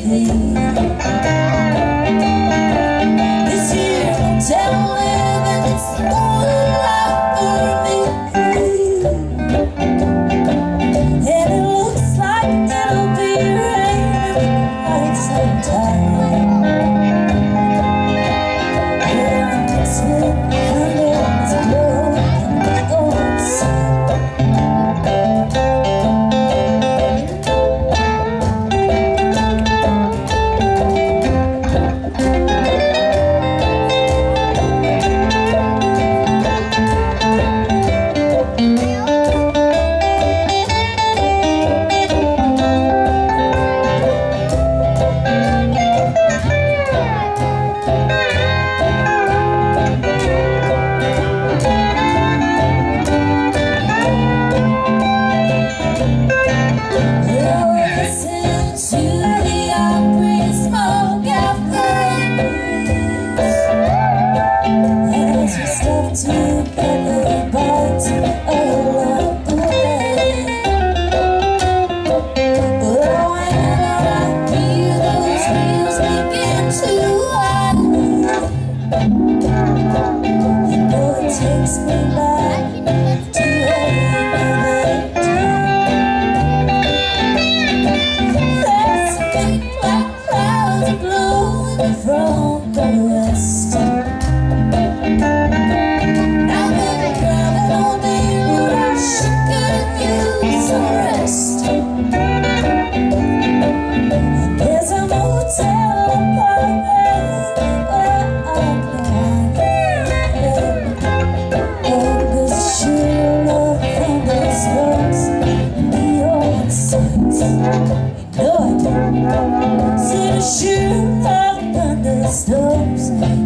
be. This year I'm down living, it's the only life for me. And it looks like it'll be raining quite some time. Yeah, I'm dancing thunder's blowing outside. Takes me back to another time. There's big black clouds blowing from the west. I've been driving all day, but I sure could use some rest. There's a motel apartment where I can see the shoe of thunderstorms.